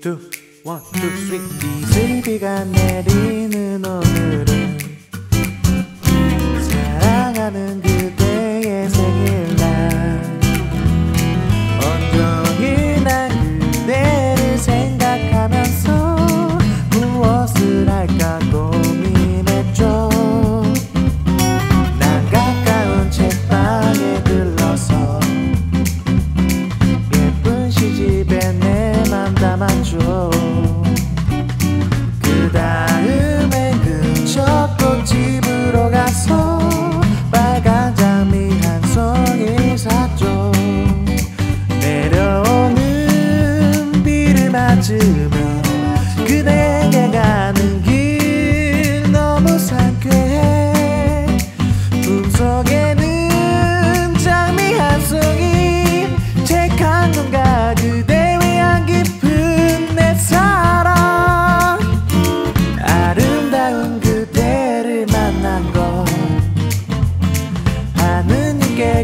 two, one, two, three. 이슬비가 내리는 오늘은 사랑하는 그대의 생일날 온종일 난 그대를 생각하면서 무엇을 할까 고민했죠. 난 가까운 책방에 들러서 예쁜 시집에 내 맘 담았죠. 그 다음에 근처 꽃집으로 가서 빨간 장미 한 송이 샀죠. 내려오는 비를 맞으며 그대에게 가는 길 너무 상쾌해. 품속에는 장미 한 송이 책 한 권과 그대 위한 깊은 내 사랑. 아름다운 그대를 만난 것 하느님께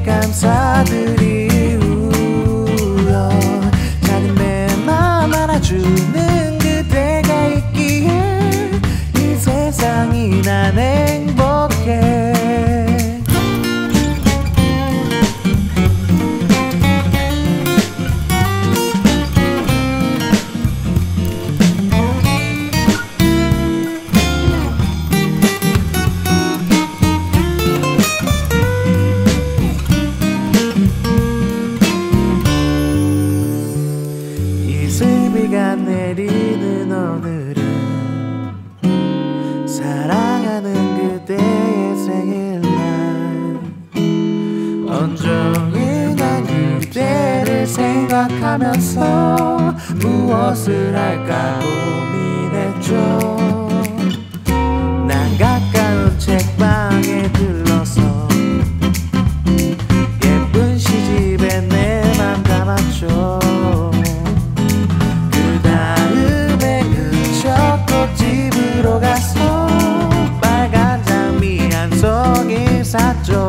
감사드리우요. 작은 내 맘 안아주는 그대가 있기에 이 세상이 난 행복해. 이슬비가 내리는 오늘은 사랑하는 그대의 생일날 온종일 난 그대를 생각하면서 무엇을 할까 고민했죠. 난 가까운 책방에 들러서 예쁜 시집에 내 맘 담았죠. 꽃집으로 가서 빨간 장미 한 송이 샀죠.